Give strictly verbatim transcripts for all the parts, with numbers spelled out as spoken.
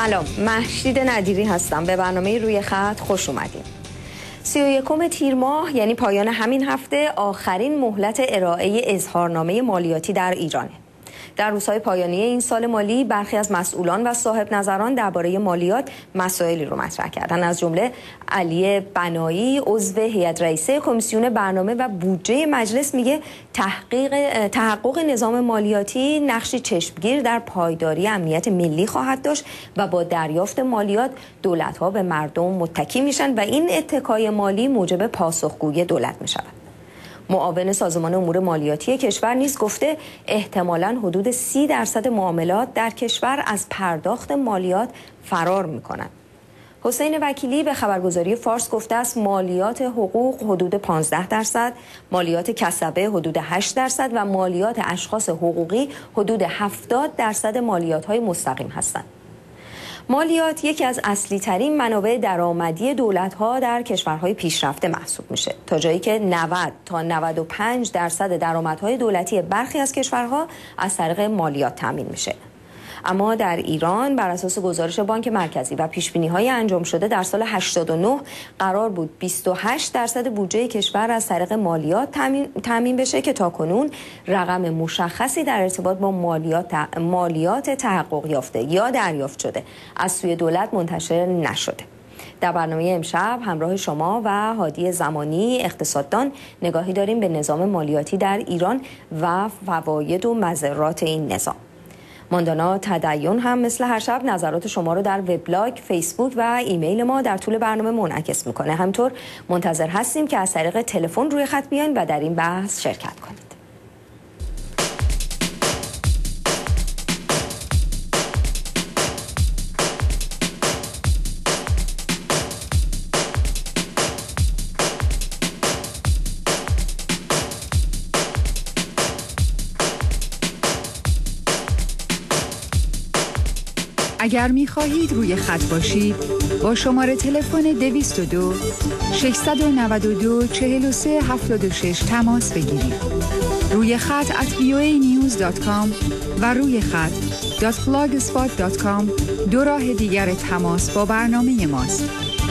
سلام، مهشید ندیری هستم. به برنامه روی خط خوش اومدیم. سی و یکم تیر ماه یعنی پایان همین هفته آخرین مهلت ارائه اظهارنامه مالیاتی در ایرانه. در روزهای پایانی این سال مالی برخی از مسئولان و صاحب نظران درباره مالیات مسائلی رو مطرح کردن. از جمله علی بنایی عضو هیئت رئیسه کمیسیون برنامه و بودجه مجلس میگه تحقیق تحقق نظام مالیاتی نقشی چشمگیر در پایداری امنیت ملی خواهد داشت و با دریافت مالیات دولت‌ها به مردم متکی میشن و این اتکای مالی موجب پاسخگویی دولت میشود. معاون سازمان امور مالیاتی کشور نیز گفته احتمالاً حدود سی درصد معاملات در کشور از پرداخت مالیات فرار میکنند. حسین وکیلی به خبرگزاری فارس گفته است مالیات حقوق حدود پانزده درصد، مالیات کسبه حدود هشت درصد و مالیات اشخاص حقوقی حدود هفتاد درصد مالیات‌های مستقیم هستند. مالیات یکی از اصلی ترین منابع درآمدی دولت‌ها در کشورهای پیشرفته محسوب میشه، تا جایی که نود تا نود و پنج درصد درآمدهای دولتی برخی از کشورها از طریق مالیات تامین میشه. اما در ایران بر اساس گزارش بانک مرکزی و پیش‌بینی‌های انجام شده در سال هشتاد و نه قرار بود بیست و هشت درصد بودجه کشور از طریق مالیات تامین بشه که تاکنون رقم مشخصی در ارتباط با مالیات مالیات تحقق یافته یا دریافت شده از سوی دولت منتشر نشده. در برنامه امشب همراه شما و هادی زمانی اقتصاددان نگاهی داریم به نظام مالیاتی در ایران و فواید و مضرات این نظام. ماندانا تدین هم مثل هر شب نظرات شما رو در وبلاگ، فیسبوک و ایمیل ما در طول برنامه منعکس میکنه. همطور منتظر هستیم که از طریق تلفن روی خط بیاین و در این بحث شرکت کنید. اگر می خواهید روی خط باشید با شماره تلفن دویست و دو ششصد و نود و دو چهل و سه هفتاد و شش تماس بگیرید. روی خط ات وی او ای نیوز دات کام و روی خط دات بلاگسپات دات کام دو راه دیگر تماس با برنامه ماست.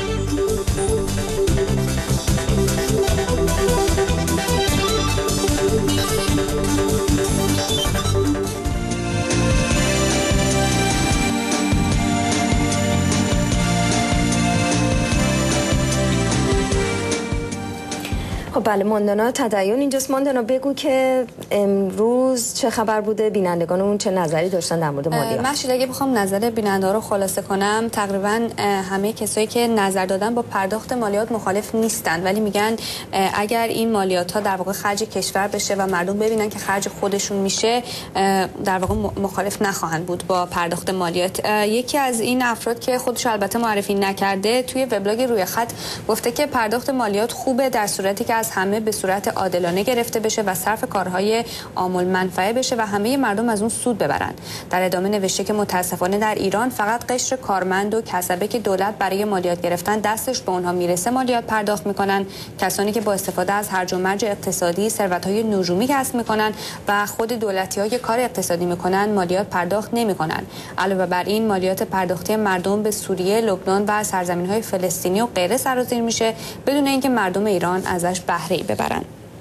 خب بله، ماندانا تدین اینجاست. ماندانا بگو که امروز چه خبر بوده، بینندگانمون چه نظری داشتن در مورد مالیات؟ مشید اگه بخوام نظر بیننده رو خلاصه کنم، تقریبا همه کسایی که نظر دادن با پرداخت مالیات مخالف نیستن، ولی میگن اگر این مالیات ها در واقع خرج کشور بشه و مردم ببینن که خرج خودشون میشه، در واقع مخالف نخواهند بود با پرداخت مالیات. یکی از این افراد که خودش البته معرفی نکرده توی وبلاگ روی خط گفته که پرداخت مالیات خوبه در صورتی که از همه به صورت عادلانه گرفته بشه و صرف کارهای عامل منفعه بشه و همه مردم از اون سود ببرن. در ادامه نوشته که متاسفانه در ایران فقط قشر کارمند و کسبه که دولت برای مالیات گرفتن دستش به اونها میرسه مالیات پرداخت میکنن. کسانی که با استفاده از هرج و مرج اقتصادی ثروت‌های نجومی کسب میکنن و خود دولتی‌ها که کار اقتصادی میکنن مالیات پرداخت نمیکنن. علاوه بر این مالیات پرداختی مردم به سوریه، لبنان و سرزمین‌های فلسطینی و غیره سرازیر میشه بدون اینکه مردم ایران ازش بهره‌ای ببرن.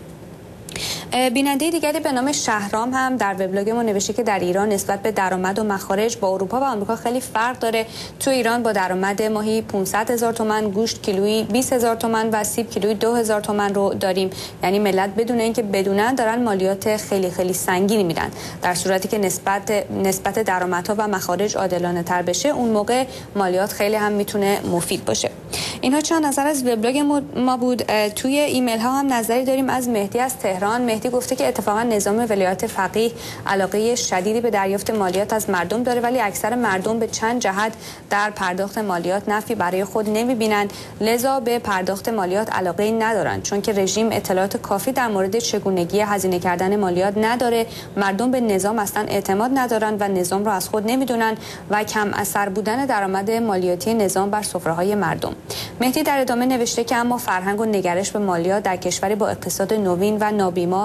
بیننده دیگری به نام شهرام هم در وبلاگ ما نوشته که در ایران نسبت به درآمد و مخارج با اروپا و آمریکا خیلی فرق داره. تو ایران با درآمد ماهی پانصد هزار تومان گوشت کیلویی بیست هزار تومان و سیب کیلویی دو هزار تومان رو داریم. یعنی ملت بدون اینکه بدونن دارن مالیات خیلی خیلی سنگینی میدن. در صورتی که نسبت نسبت درآمدها و مخارج عادلانه تر بشه اون موقع مالیات خیلی هم میتونه مفید باشه. اینها چند نظر از وبلاگ ما بود. توی ایمیل ها هم نظری داریم از مهدی از تهران. مهدی گفته که اتفاقا نظام ولایت فقیه علاقه شدیدی به دریافت مالیات از مردم داره، ولی اکثر مردم به چند جهت در پرداخت مالیات نفعی برای خود نمیبینند، لذا به پرداخت مالیات علاقه ندارند، چون که رژیم اطلاعات کافی در مورد چگونگی هزینه کردن مالیات نداره. مردم به نظام اصلا اعتماد ندارند و نظام را از خود نمیدونن و کم اثر بودن درآمد مالیاتی نظام بر سفره‌های مردم. مهدی در ادامه نوشته که اما فرهنگ و نگرش به مالیات در کشوری با اقتصاد نوین و نابیمار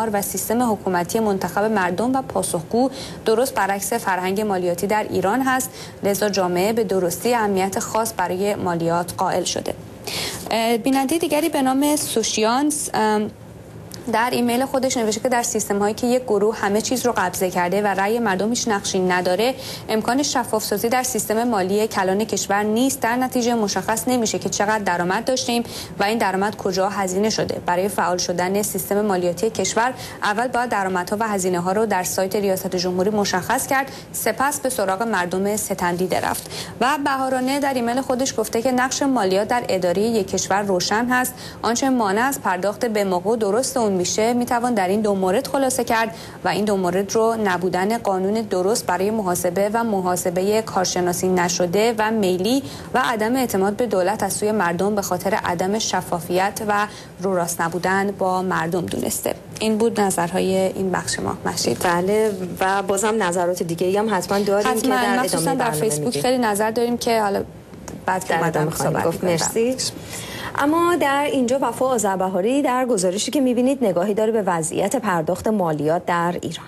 کار و سیستم حکومتی منتخب مردم و پاسخگو درست برعکس فرهنگ مالیاتی در ایران هست، لذا جامعه به درستی اهمیت خاص برای مالیات قائل شده. بیننده دیگری به نام سوشیانس در ایمیل خودش نوشته که در سیستم هایی که یک گروه همه چیز رو قبضه کرده و رأی مردم هیچ نقشی نداره، امکان شفاف سازی در سیستم مالی کلان کشور نیست. در نتیجه مشخص نمیشه که چقدر درآمد داشتیم و این درآمد کجا هزینه شده. برای فعال شدن سیستم مالیاتی کشور اول باید درآمدها و هزینه ها رو در سایت ریاست جمهوری مشخص کرد، سپس به سراغ مردم ستندیده رفت. و بهارانه در ایمیل خودش گفته که نقش مالیات در اداره یک کشور روشن هست. آنچه مانع از پرداخت به موقع درست اون میشه میتوان در این دو مورد خلاصه کرد و این دو مورد رو نبودن قانون درست برای محاسبه و محاسبه کارشناسی نشده و میلی و عدم اعتماد به دولت از سوی مردم به خاطر عدم شفافیت و رو راست نبودن با مردم دونسته. این بود نظرهای این بخش ما. مشید. بله و بازم نظرات دیگه هم حتما داریم حتما. که در ادامه در فیسبوک میگه. خیلی نظر داریم که حالا بعد که اومدم صحبت مرسی. اما در اینجا وفا آذربهاری در گزارشی که میبینید نگاهی داره به وضعیت پرداخت مالیات در ایران.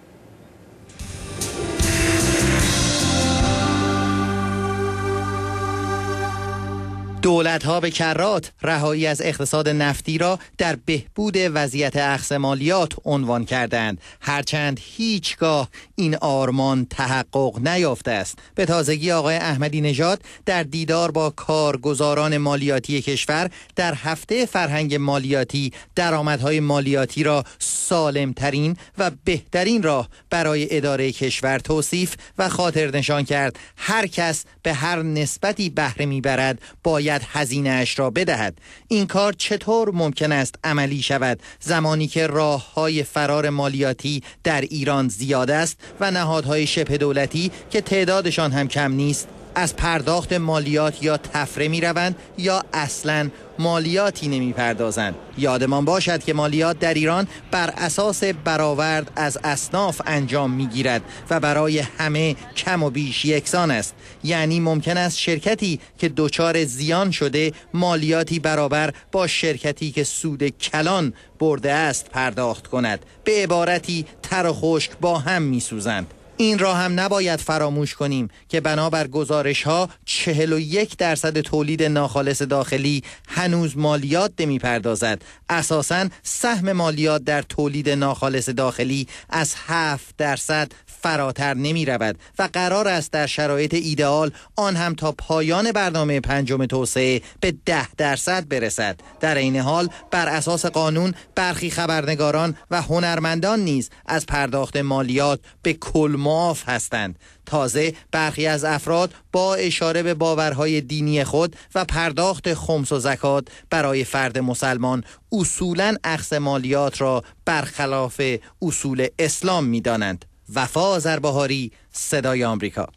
دولت‌ها به کرات رهایی از اقتصاد نفتی را در بهبود وضعیت اخذ مالیات عنوان کردند، هرچند هیچگاه این آرمان تحقق نیافته است. به تازگی آقای احمدی نژاد در دیدار با کارگزاران مالیاتی کشور در هفته فرهنگ مالیاتی درآمدهای مالیاتی را سالمترین و بهترین راه برای اداره کشور توصیف و خاطر نشان کرد. هر کس به هر نسبتی بهره میبرد باید هزینه اش را بدهد. این کار چطور ممکن است عملی شود زمانی که راه‌های فرار مالیاتی در ایران زیاد است و نهادهای شبه دولتی که تعدادشان هم کم نیست از پرداخت مالیات یا تفره می روند یا اصلاً مالیاتی نمی پردازند. یادمان باشد که مالیات در ایران بر اساس برآورد از اصناف انجام می گیرد و برای همه کم و بیش یکسان است. یعنی ممکن است شرکتی که دچار زیان شده مالیاتی برابر با شرکتی که سود کلان برده است پرداخت کند. به عبارتی تر و خشک با هم می سوزند. این را هم نباید فراموش کنیم که بنابر گزارش ها چهل و یک درصد تولید ناخالص داخلی هنوز مالیات نمی پردازد. اساساً سهم مالیات در تولید ناخالص داخلی از هفت درصد فراتر نمی رود و قرار است در شرایط ایدئال آن هم تا پایان برنامه پنجم توسعه به ده درصد برسد. در این حال بر اساس قانون برخی خبرنگاران و هنرمندان نیز از پرداخت مالیات به کل معاف هستند. تازه برخی از افراد با اشاره به باورهای دینی خود و پرداخت خمس و زکات برای فرد مسلمان اصولاً اخذ مالیات را برخلاف اصول اسلام می دانند. وفا آذربهاری، صدای آمریکا.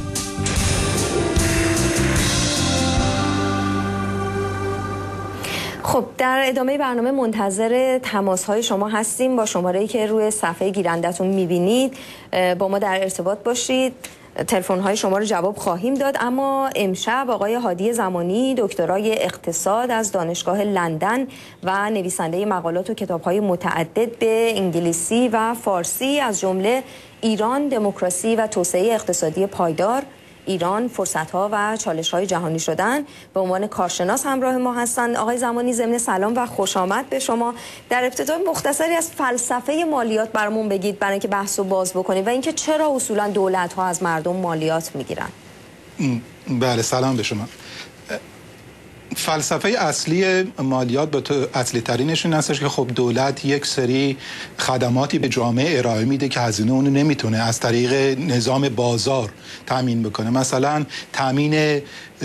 خب در ادامه برنامه منتظر تماس‌های شما هستیم با شماره‌ای که روی صفحه گیرندتون می‌بینید. با ما در ارتباط باشید. تلفن‌های شما رو جواب خواهیم داد. اما امشب آقای هادی زمانی دکترای اقتصاد از دانشگاه لندن و نویسنده مقالات و کتاب‌های متعدد به انگلیسی و فارسی از جمله ایران، دموکراسی و توسعه اقتصادی پایدار، ایران، فرصت‌ها و چالش‌های جهانی شدن، به عنوان کارشناس همراه ما هستند. آقای زمانی ضمن سلام و خوش آمد به شما. در ابتدا مختصری از فلسفه مالیات برامون بگید برای اینکه بحث رو باز بکنید و اینکه چرا اصولاً دولت‌ها از مردم مالیات میگیرن. بله سلام به شما. فلسفه اصلی مالیات به تو اصلی ترینش این هستش که خب دولت یک سری خدماتی به جامعه ارائه میده که هزینه اونو نمیتونه از طریق نظام بازار تامین بکنه. مثلا تامین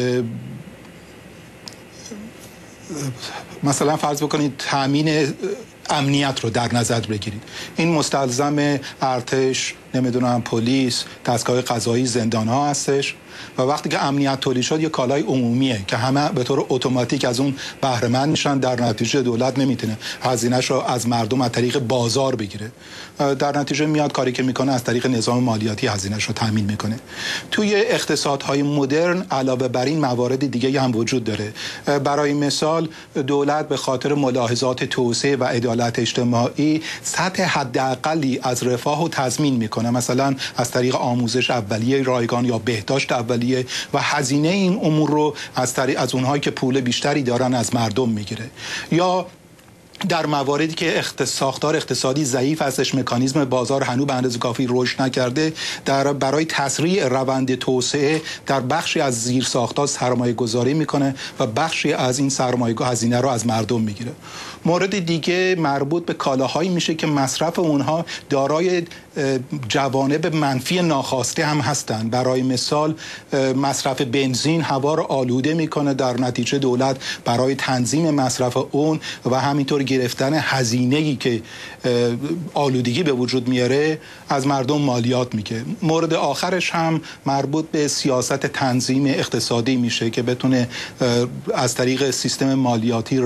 مثلا فرض بکنید تامین امنیت رو در نظر بگیرید. این مستلزم ارتش، نمیدونم پلیس، دستگاه قضایی، زندان‌ها هستش و وقتی که امنیت تولید شد یه کالای عمومیه که همه به طور اتوماتیک از اون بهره مند میشن. در نتیجه دولت نمیتونه هزینه‌اش رو از مردم از طریق بازار بگیره، در نتیجه میاد کاری که میکنه از طریق نظام مالیاتی هزینه‌اش رو تامین میکنه. توی اقتصادهای مدرن علاوه بر این موارد دیگه هم وجود داره. برای مثال دولت به خاطر ملاحظات توسعه و عدالت اجتماعی سطح حداقلی از رفاه رو تضمین میکنه، مثلا از طریق آموزش اولیه رایگان یا بهداشت اولیه، و هزینه این امور رو از طریق از اونهایی که پول بیشتری دارن از مردم میگیره. یا در مواردی که ساختار اقتصادی ضعیف هستش، مکانیزم بازار هنوز به اندازه کافی رشد نکرده، در برای تسریع روند توسعه در بخشی از زیر ساخت‌ها سرمایه گذاری میکنه و بخشی از این سرمایه هزینه رو از مردم میگیره. مورد دیگه مربوط به کالاهایی میشه که مصرف اونها دارای جوانب منفی ناخواسته هم هستند. برای مثال مصرف بنزین هوا رو آلوده میکنه، در نتیجه دولت برای تنظیم مصرف اون و همینطور گرفتن هزینه‌ای که آلودگی به وجود میاره از مردم مالیات میگه. مورد آخرش هم مربوط به سیاست تنظیم اقتصادی میشه که بتونه از طریق سیستم مالیاتی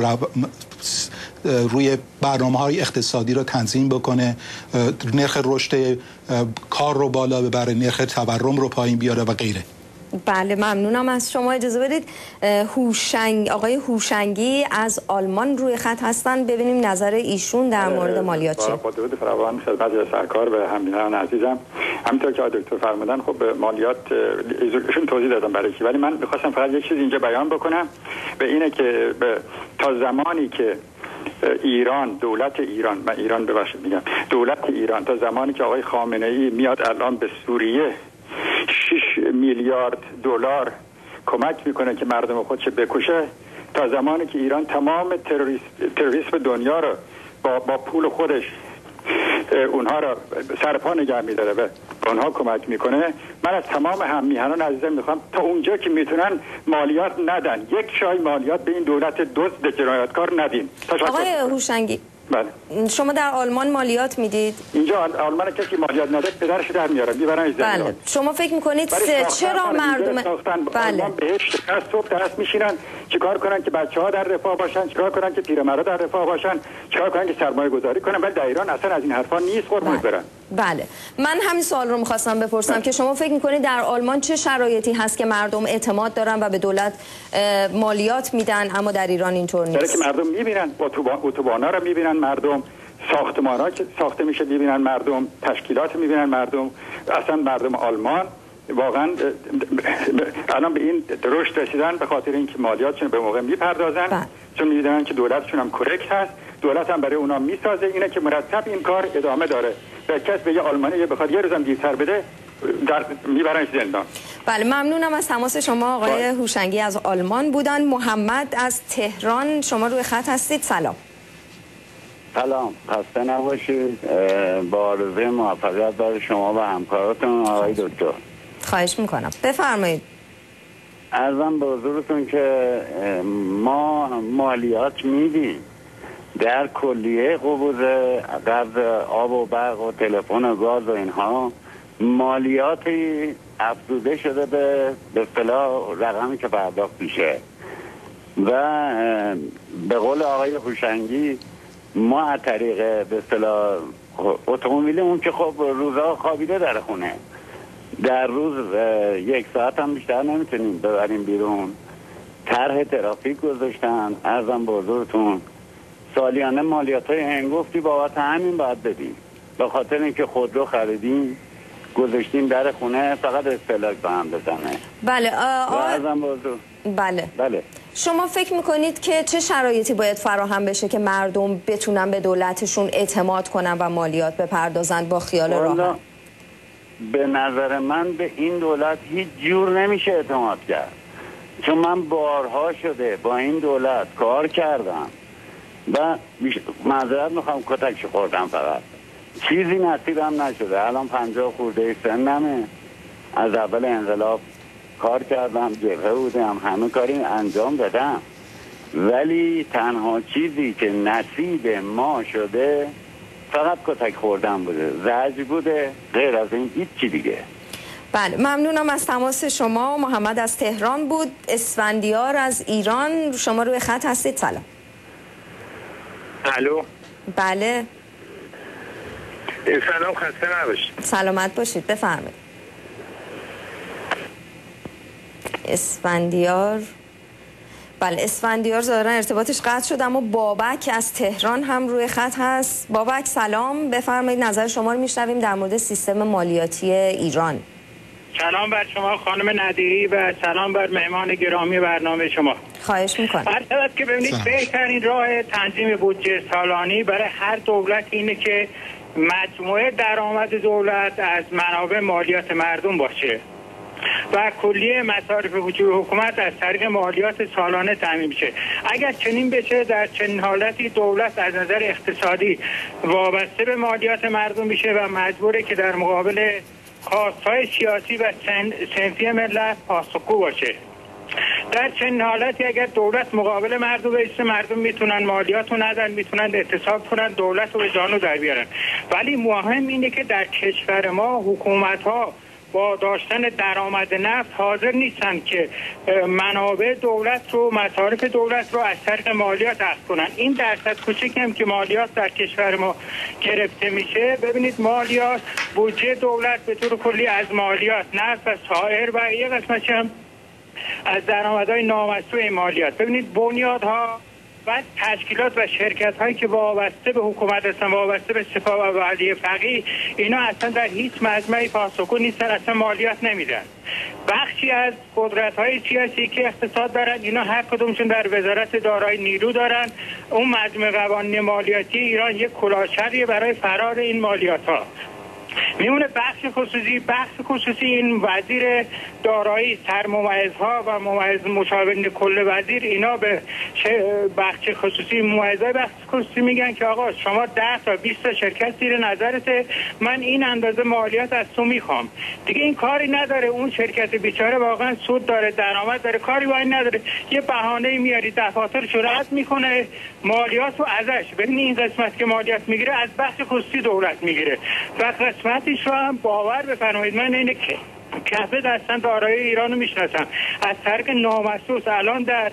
روی برنامه‌های اقتصادی رو تنظیم بکنه، نرخ رشد کار رو بالا ببره، نرخ تورم رو پایین بیاره و غیره. بله ممنونم از شما. اجازه بدید هوشنگ آقای هوشنگی از آلمان روی خط هستن، ببینیم نظر ایشون در مورد مالیات چیه. با درود فراوان خدمت سرکار و همبینان عزیزم. همینطور که دکتر فرمودن خب مالیات ایشون توضیح دادم برای چی، ولی من می‌خواستم فقط یک چیز اینجا بیان بکنم، به اینه که تا زمانی که ایران، دولت ایران، من ایران ببخشید میگم دولت ایران، تا زمانی که آقای خامنه‌ای میاد الان به سوریه شش میلیارد دلار کمک میکنه که مردم خودش بکشه، تا زمانی که ایران تمام تروریسم تروریسم دنیا رو با با پول خودش اونها رو سرپا نگه میداره و اونها کمک میکنه، من از تمام هم میهنان عزیزم میخوام تا اونجا که میتونن مالیات ندن، یک شای مالیات به این دولت دزد جنایتکار ندین. آقای هوشنگی بله. شما در آلمان مالیات میدید؟ اینجا آلمان کسی مالیات نده پدرش در میاره میبرن. بله. شما فکر میکنید چرا مردم بله بهشت از صبح دست میشینن چیکار کنن که بچه‌ها در رفاه باشن، چیکار کنن که پیرمردا در رفاه باشن، چیکار کنن که سرمایه گذاری کنن، ولی در ایران اصلا از این حرفا نیست قربونت برن. بله من همین سوال رو میخواستم بپرسم بله. که شما فکر میکنید در آلمان چه شرایطی هست که مردم اعتماد دارن و به دولت مالیات میدن اما در ایران اینطور نیست؟ برای که مردم میبینن اتوبانا رو میبینن، مردم ساختمان‌ها که ساخته میشه میبینن، مردم تشکیلات میبینن، مردم اصلا مردم آلمان واقعا الان به این رشد رسیدن به خاطر اینکه مالیاتشون به موقع میپردازن، چون میدونن که دولتشون هم کرکت هست، دولت هم برای اونا میسازه، اینه که مرتب این کار ادامه داره و کس به یه آلمانی بخواد یه روزم دیرتر بده در میبرنش زندان. بله ممنونم از تماس شما. آقای هوشنگی از آلمان بودن. محمد از تهران شما روی خط هستید. سلام. سلام، خسته نباشید. با آرزوی موفقیت برای شما و همکاراتون آقای دکتر. خواهش میکنم بفرمایید. عرضم به حضورتون که ما مالیات میدیم در کلیه قبوز قبض آب و برق و تلفن و گاز و اینها، مالیاتی افزوده شده به به اصطلاح رقمی که پرداخت میشه و به قول آقای هوشنگی ما از طریق به اصطلاح اتومبیلمون که خب روزا خوابیده در خونه، در روز یک ساعت هم بیشتر نمیتونیم ببریم بیرون، طرح ترافیک گذاشتن. عرضم به حضورتون سالیانه مالیات های هنگفتی بابت همین باید بدیم، به خاطر اینکه خودرو خریدیم گذاشتیم در خونه فقط استهلاک به هم بزنه. بله عرضم به حضور بله بله شما فکر میکنید که چه شرایطی باید فراهم بشه که مردم بتونن به دولتشون اعتماد کنن و مالیات بپردازن با خیال راحت؟ به نظر من به این دولت هیچ جور نمیشه اعتماد کرد، چون من بارها شده با این دولت کار کردم و معذرت میخوام کتکش خوردم، فقط چیزی نصیبم نشده. الان پنجاه خورده سنمه، از اول انقلاب کار کردم، جبهه بودم، همه کاری انجام دادم، ولی تنها چیزی که نصیب ما شده فقط کتک خوردن بوده، زجر بوده، غیر از این هیچی دیگه. بله ممنونم از تماس شما. محمد از تهران بود. اسفندیار از ایران، شما روی خط هستید. سلام. الو. بله سلام، خسته نباشید. سلامت باشید، بفرمایید. اسفندیار، بله اسفندیار ظاهرا ارتباطش قطع شد، اما بابک از تهران هم روی خط هست. بابک سلام، بفرمایید نظر شما رو میشنویم در مورد سیستم مالیاتی ایران. سلام بر شما خانم ندیری و سلام بر مهمان گرامی برنامه شما. خواهش میکنم. هر که ببینید بهترین راه تنظیم بودجه سالانی برای هر دولت اینه که مجموعه درآمد دولت از منابع مالیات مردم باشه و کلیه مصارف وجود حکومت از طریق مالیات سالانه تامین شه. اگر چنین بشه، در چنین حالتی دولت از نظر اقتصادی وابسته به مالیات مردم میشه و مجبوره که در مقابل خواستهای سیاسی و صنفی ملت پاسخگو باشه. در چنین حالتی اگر دولت مقابل مردم بایسته، مردم میتونن مالیات رو ندن، میتونن اعتصاب کنن، دولت رو به جانو در بیارن. ولی مهم اینه که در کشور ما حکومت ها با داشتن درآمد نفت حاضر نیستن که منابع دولت رو، مصارف دولت رو از طریق مالیات اخذ کنن. این درصد کوچکی هم که مالیات در کشور ما گرفته میشه، ببینید مالیات، بودجه دولت به طور کلی از مالیات، نفت و سایر و یه قسمتش هم از درآمدهای نامشروع مالیات. ببینید بنیادها و تشکیلات و شرکت هایی که وابسته به حکومت هستن، وابسته به سپاه و ولی فقیه، اینا اصلا در هیچ مجمعی پاسخگو نیستن، اصلا مالیات نمیدن. بخشی از قدرت های سیاسی که اقتصاد دارن، اینا هر کدومشون در وزارت دارایی نیرو دارن. اون مجمع قوانین مالیاتی ایران یک کلاهچریه برای فرار این مالیات ها. میمونه بخش خصوصی. بخش خصوصی این وزیر دارایی، سرممایزها و ممایز مشاورین کل وزیر، اینا به بخش خصوصی، ممایزهای بخش خصوصی میگن که آقا شما ده تا بیست تا شرکت زیر نظرته، من این اندازه مالیات از تو میخوام. دیگه این کاری نداره، اون شرکت بیچاره واقعا سود داره، درآمد داره، کاری با این نداره، یه بهانه میاری، دفاترش رو رد میکنه، مالیات رو ازش. ببین این قسمت که مالیات میگیره از بخش خصوصی دولت میگیره و قسمتش رو هم باور بفرمایید من اینه که کفه دستن دارایی ایران رو میشناسم، از طریق نامحسوس الان در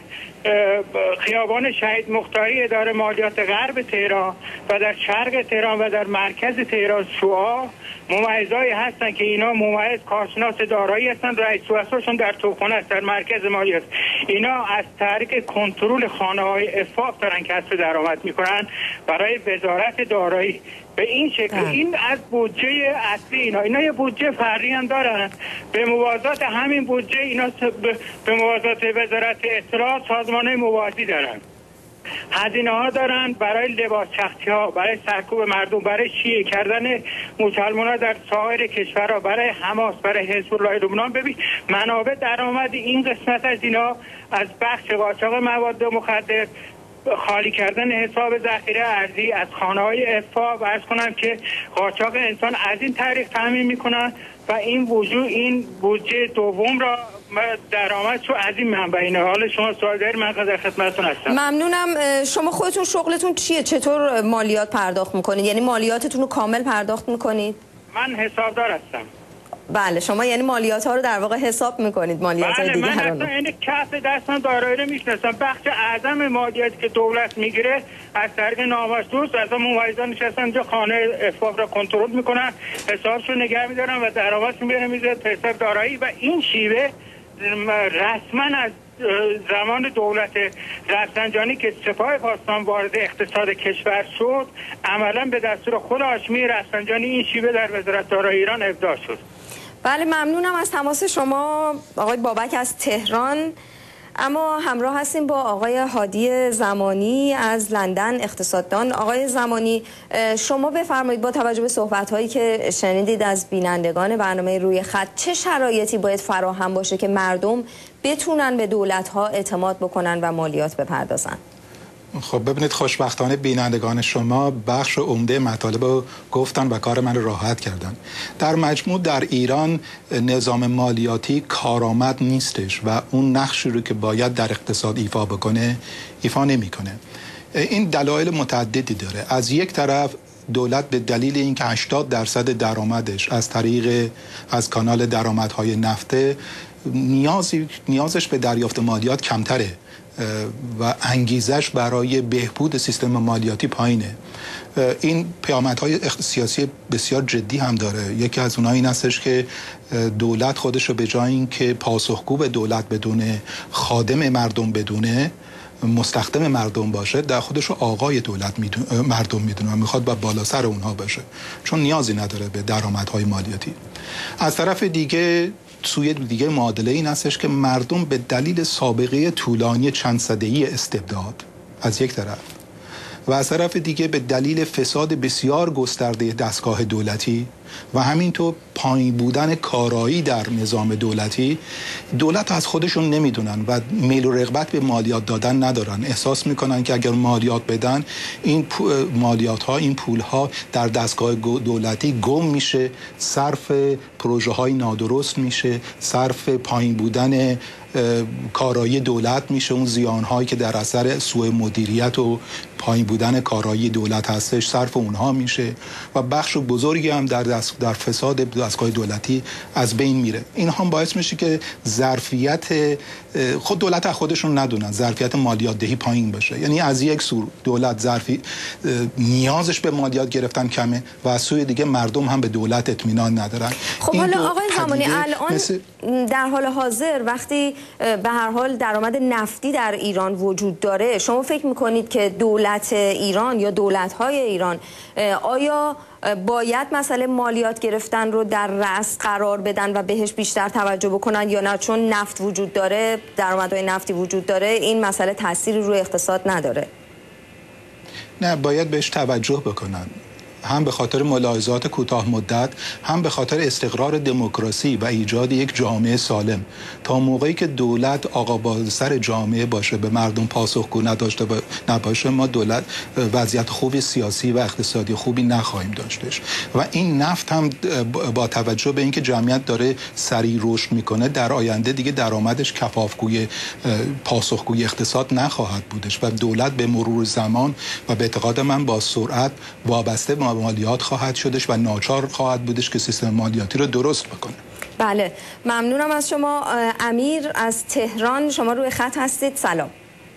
خیابان شهید مختاری اداره مالیات غرب تهران و در شرق تهران و در مرکز تهران شعاع ممیزهایی هستن که اینا ممیز کارشناس دارایی هستن، رئیس رؤساشون در توپخانه است، در مرکز مالیات. اینا از طریق کنترل خانه‌های افاق دارن کسب درآمد میکنن برای وزارت دارایی. به این شکل هم. این از بودجه اصلی اینا اینا یه بودجه فردی هم دارن. به موازات همین بودجه اینا به موازات وزارت اطلاعات سازمان‌های موازی دارن، هزینه ها دارن برای لباس شخصی ها، برای سرکوب مردم، برای شیعه کردن مسلمان ها در سایر کشورها، برای حماس، برای حزب الله لبنان. ببین منابع درآمد این قسمت از اینا از بخش قاچاق مواد مخدر، خالی کردن حساب ذخیره ارزی از خانه‌های افاق، و عرض کنم که قاچاق انسان از این طریق تامین میکنن و این وجود این بودجه دوم را درآمدشو از این منبع. اینه حال شما سوال دارید من در خدمتتون هستم. ممنونم. شما خودتون شغلتون چیه؟ چطور مالیات پرداخت میکنید؟ یعنی مالیاتتون رو کامل پرداخت میکنید؟ من حسابدار هستم. بله شما یعنی مالیات ها رو در واقع حساب میکنید، مالیات های بله دیگه من اصلا این کف دستم دارایی رو میشناسم. بخش اعظم مالیاتی که دولت میگیره از طریق نامشروع از ممایزان نشستن اینجا خانه افاق را کنترل میکنن، حسابش رو نگه میدارن و درآمدش میبره میذاره تو حساب دارایی. و این شیوه رسما از زمان دولت رفسنجانی که سپاه پاسداران وارد اقتصاد کشور شد، عملا به دستور خود هاشمی رفسنجانی این شیوه در وزارت دارایی ایران ابداع شد. بله ممنونم از تماس شما آقای بابک از تهران. اما همراه هستیم با آقای هادی زمانی از لندن، اقتصاددان. آقای زمانی شما بفرمایید با توجه به صحبت‌هایی که شنیدید از بینندگان برنامه روی خط، چه شرایطی باید فراهم باشه که مردم بتونن به دولت‌ها اعتماد بکنن و مالیات بپردازن؟ خب ببینید خوشبختانه بینندگان شما بخش عمده مطالب رو گفتن و کار من رو راحت کردن. در مجموع در ایران نظام مالیاتی کارآمد نیستش و اون نقشی رو که باید در اقتصاد ایفا بکنه ایفا نمیکنه. این دلایل متعددی داره. از یک طرف دولت به دلیل اینکه هشتاد درصد درآمدش از طریق از کانال درآمدهای نفته نیازی نیازش به دریافت مالیات کمتره و انگیزش برای بهبود سیستم مالیاتی پایینه. این پیامدهای سیاسی بسیار جدی هم داره. یکی از اونها این هستش که دولت خودش رو به جای اینکه پاسخگو به دولت بدونه، خادم مردم بدونه، مستخدم مردم باشه، در خودش رو آقای دولت میدون، مردم میدونه و میخواد با بالا سر اونها باشه، چون نیازی نداره به درآمدهای مالیاتی. از طرف دیگه سوی دیگه معادله این هستش که مردم به دلیل سابقه طولانی چند سده‌ای استبداد از یک طرف و از طرف دیگه به دلیل فساد بسیار گسترده دستگاه دولتی و همینطور پایین بودن کارایی در نظام دولتی، دولت از خودشون نمیدونن و میل و رغبت به مالیات دادن ندارن. احساس میکنن که اگر مالیات بدن، این مالیات ها، این پول ها در دستگاه دولتی گم میشه، صرف پروژه های نادرست میشه، صرف پایین بودن کارایی دولت میشه، اون زیان هایی که در اثر سوء مدیریت و پایین بودن کارایی دولت هستش صرف اونها میشه و بخش بزرگی هم در دست در فساد دستگاه دولتی از بین میره. این هم باعث میشه که ظرفیت خود دولت خودشون ندونن، ظرفیت مالیات دهی پایین باشه. یعنی از یک سو دولت ظرفی نیازش به مالیات گرفتن کمه و از سوی دیگه مردم هم به دولت اطمینان ندارن. خب حالا آقای زمانی الان مثل... در حال حاضر وقتی به هر حال درآمد نفتی در ایران وجود داره، شما فکر میکنید که دولت ایران یا دولت‌های ایران آیا باید مسئله مالیات گرفتن رو در رأس قرار بدن و بهش بیشتر توجه بکنن یا نه؟ چون نفت وجود داره، درآمدهای نفتی وجود داره، این مسئله تأثیری روی اقتصاد نداره؟ نه، باید بهش توجه بکنن، هم به خاطر ملاحظات کوتاه مدت، هم به خاطر استقرار دموکراسی و ایجاد یک جامعه سالم. تا موقعی که دولت آقا بازسر جامعه باشه، به مردم پاسخگو نداشته نباشه، ما دولت وضعیت خوبی سیاسی و اقتصادی خوبی نخواهیم داشتش. و این نفت هم با توجه به اینکه جمعیت داره سریع رشد میکنه، در آینده دیگه درآمدش کفافگوی پاسخگوی اقتصاد نخواهد بودش و دولت به مرور زمان و به اعتقاد من با سرعت وابسته به مالیات خواهد شدش و ناچار خواهد بودش که سیستم مالیاتی رو درست بکنه. بله، ممنونم از شما. امیر از تهران، شما روی خط هستید. سلام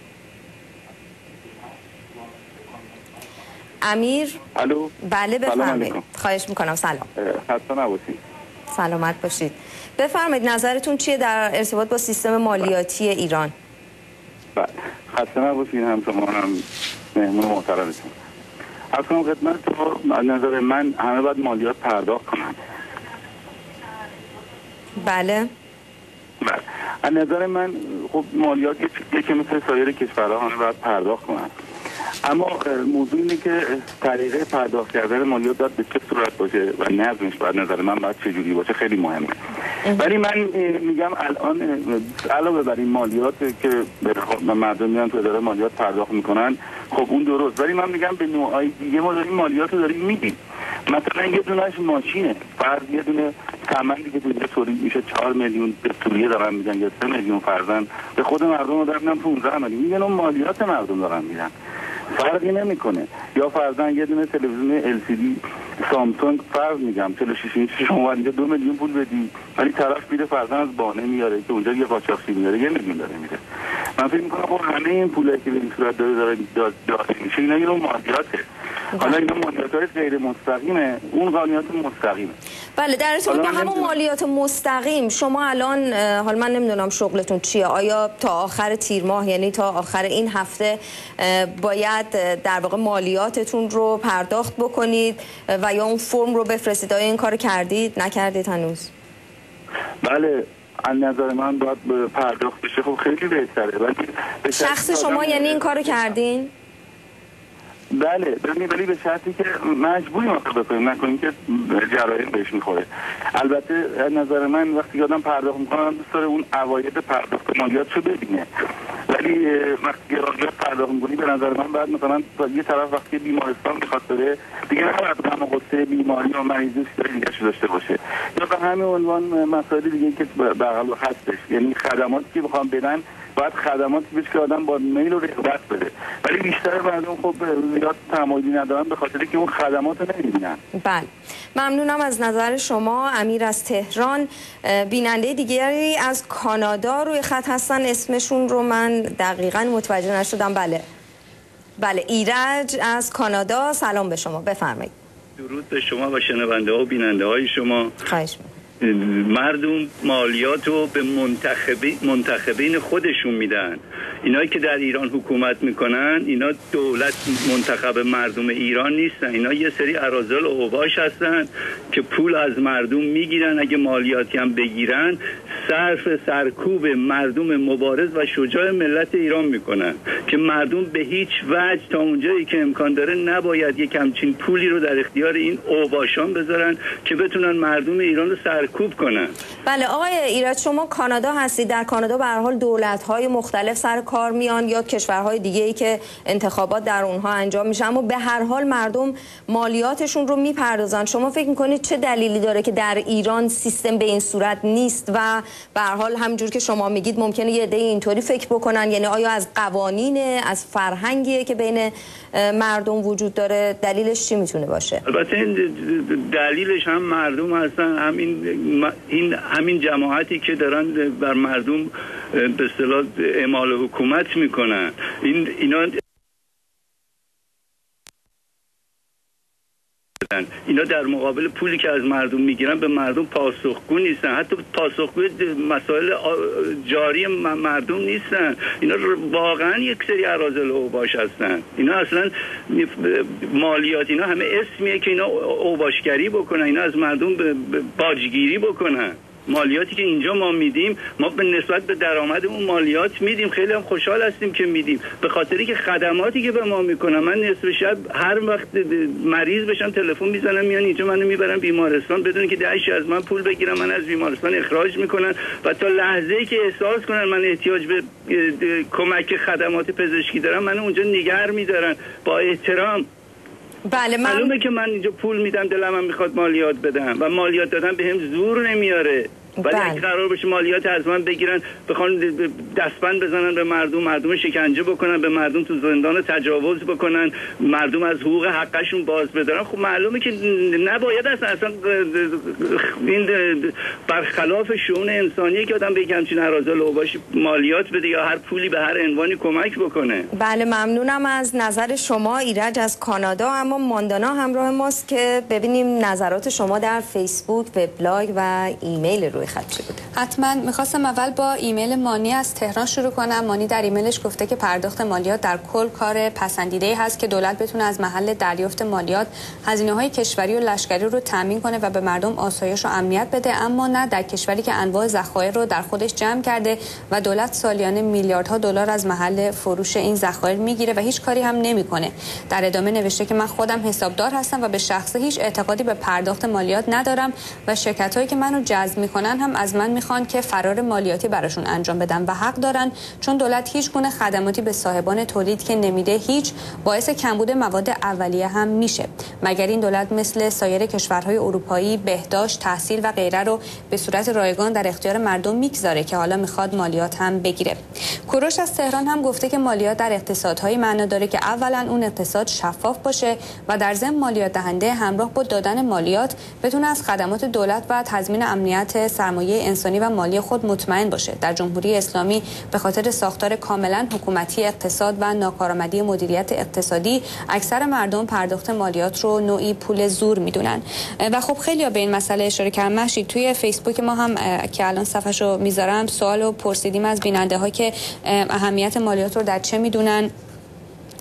امیر. الو. بله بفرمایید. خواهش میکنم. سلام. خسته نباشید. سلامت باشید. بفرمایید نظرتون چیه در ارتباط با سیستم مالیاتی ایران؟ بله، خسته نباشید هم شما هم مهمون محترمتون. از کنم خدمت تو، از نظر من همه باید مالیات پرداخت کنن. بله. بله. از نظر من خب مالیات یکی مثل سایر کشورها همه باید پرداخت کنن. اما موضوع اینه که طریقه پرداخت کردن مالیات باید به چه صورت باشه و نظمش باید نظر من باید چجوری باشه، خیلی مهمه. ولی من میگم الان علاوه بر این مالیات که به مردم میان تو اداره مالیات پرداخت میکنن، خب اون درست، ولی من میگم به نوعای دیگه ما داریم مالیات رو داریم میدیم. مثلا یه دونهش ماشینه، فرض یه دونه ثمنی که تو تولید میشه چهار میلیون به سوریه دارن میدن یا سه میلیون فرضاً، به خود مردم دارن میدن پانزده میلیون، میگن اون مالیات مردم دارن میدن، فرقی نمیکنه. یا فرضاً یه دونه تلویزیون ال سی دی سامسونگ فرض میگم چهل و شش اینچ شما اینجا دو میلیون پول بدی، ولی طرف میره فرضاً از بانه میاره که اونجا یه قاچاقچی میاره یه میلیون داره میده. من فکر میکنم خب همه این پولی که به این صورت داره داره داده میشه اینا یه مالیاته. حالا اینا مالیات‌های غیر مستقیمه، اون مالیات مستقیمه. بله، در ارتباط با همون مالیات مستقیم شما الان، حالا من نمیدونم شغلتون چیه، آیا تا آخر تیر ماه یعنی تا آخر این هفته باید در واقع مالیاتتون رو پرداخت بکنید و یا اون فرم رو بفرستید؟ آیا این کار کردید؟ نکردید هنوز؟ بله، از نظر من باید پرداخت بشه، خب خیلی بهتره. ولی شخص شما یعنی این کارو کردین؟ بله، ولی به شرطی که مجبوریم آخه بکنیم، نکنیم که جرایم بهش میخوره. البته از نظر من وقتی آدم پرداخت میکنه دوست داره اون عواید پرداخت مالیاتشو ببینه. ولی وقتی گرانیات پرداخت می‌کنی به نظر من بعد مثلا یه طرف وقتی بیمارستان می‌خواد بره دیگه نباید غم و غصه بیماری و مریضی دیگه داشته باشه. یا به همین عنوان مسائل دیگه که بغل هستش، یعنی خدماتی که می‌خوام بدن باید خدماتی بشه که آدم با میل و رغبت بده، ولی بیشتر مردم خب زیاد تمایلی ندارن به خاطر که اون خدمات رو نمی‌بینن. بله، ممنونم از نظر شما. امیر از تهران. بیننده دیگری از کانادا روی خط هستن، اسمشون رو من دقیقاً متوجه نشدم. بله بله ایرج از کانادا، سلام به شما، بفرمایید. درود به شما و شنونده ها و بیننده های شما. خواهش مردم مالیات رو به منتخبی منتخبین خودشون میدن. اینایی که در ایران حکومت میکنن اینا دولت منتخب مردم ایران نیستن، اینا یه سری اراذل و اوباش هستن که پول از مردم میگیرن، اگه مالیاتی هم بگیرن صرف سرکوب مردم مبارز و شجاع ملت ایران میکنن که مردم به هیچ وجه تا اونجایی که امکان داره نباید یک همچین پولی رو در اختیار این اوباشان بذارن که بتونن مردم ایران رو سرکوب کنن. بله آقای ایرج، شما کانادا هستید. در کانادا به هر حال دولت‌های مختلف سر کار میان یا کشورهای دیگه‌ای که انتخابات در اونها انجام میشه، اما به هر حال مردم مالیاتشون رو میپردازن. شما فکر میکنید چه دلیلی داره که در ایران سیستم به این صورت نیست و به هر حال همونجور که شما میگید ممکنه یه عده اینطوری فکر بکنن؟ یعنی آیا از قوانین، از فرهنگیه که بین مردم وجود داره؟ دلیلش چی میتونه باشه؟ البته این دلیلش هم مردم هستن، همین این همین جماعتی که دارن بر مردم به اصطلاح اعمال حکومت میکنن. این اینا اینا در مقابل پولی که از مردم میگیرن به مردم پاسخگو نیستن، حتی پاسخگوی مسائل جاری مردم نیستن. اینا واقعا یک سری اراذل و اوباش هستن. اینا اصلا مالیات اینا همه اسمیه که اینا اوباشگری بکنن، اینا از مردم باجگیری بکنن. مالیاتی که اینجا ما میدیم، ما به نسبت به درآمدمون مالیات میدیم، خیلی هم خوشحال هستیم که میدیم، به خاطری که خدماتی که به ما میکنن. من نصف شب هر وقت مریض بشم تلفن میزنم میان اینجا منو میبرن بیمارستان بدون که دهشی از من پول بگیرم، من از بیمارستان اخراج میکنن و تا لحظه‌ای که احساس کنن من احتیاج به کمک خدمات پزشکی دارم منو اونجا نگه میدارن با احترام. بله من... معلومه که من اینجا پول میدم، دلم هم میخواد مالیات بدم و مالیات دادن به هم زور نمیاره. ولی بله. اگه قرار باشه مالیات از من بگیرن، بخوان دستبند بزنن به مردم، مردم شکنجه بکنن، به مردم تو زندان تجاوز بکنن، مردم از حقوق حقشون باز بدارن، خب معلومه که نباید اصلا, اصلا این برخلاف شؤون انسانیه که آدم به یک همچین اراذل و اوباش مالیات بده یا هر پولی به هر عنوانی کمک بکنه. بله ممنونم از نظر شما ایرج از کانادا. اما ماندانا همراه ماست که ببینیم نظرات شما در فیسبوک، وبلاگ و ایمیل روی خط چی بوده. حتما میخواستم اول با ایمیل مانی از تهران شروع کنم. مانی در ایمیلش گفته که پرداخت مالیات در کل کار پسندیده هست که دولت بتونه از محل دریافت مالیات هزینه‌های کشوری و لشکری رو تامین کنه و به مردم آسایش و امنیت بده، اما نه در کشوری که انواع ذخایر رو در خودش جمع کرده و دولت سالیانه میلیاردها دلار از محل فروش این ذخایر میگیره و هیچ کاری هم نمیکنه. در ادامه نوشته که من خودم حسابدار هستم و به شخصه هیچ اعتقادی به پرداخت مالیات ندارم و شرکتایی که منو جذب میکنن هم از من میخوان که فرار مالیاتی براشون انجام بدم و حق دارن، چون دولت هیچ گونه خدماتی به صاحبان تولید که نمیده هیچ باعث کمبود مواد اولیه هم میشه، مگر این دولت مثل سایر کشورهای اروپایی بهداشت، تحصیل و غیره رو به صورت رایگان در اختیار مردم میگذاره که حالا میخواد مالیات هم بگیره. کوروش از تهران هم گفته که مالیات در اقتصادهای معنا داره که اولا اون اقتصاد شفاف باشه و در ضمن مالیات دهنده همراه با دادن مالیات بتونه از خدمات دولت و تضمین امنیت سرمایه انسانی و مالی خود مطمئن باشه. در جمهوری اسلامی به خاطر ساختار کاملا حکومتی اقتصاد و ناکارآمدی مدیریت اقتصادی اکثر مردم پرداخت مالیات رو نوعی پول زور میدونن و خب خیلی به این مسئله اشاره کردن. مشید توی فیسبوک ما هم که الان صفحه‌شو میذارم سوالو پرسیدیم از بیننده ها که اهمیت مالیات رو در چه میدونن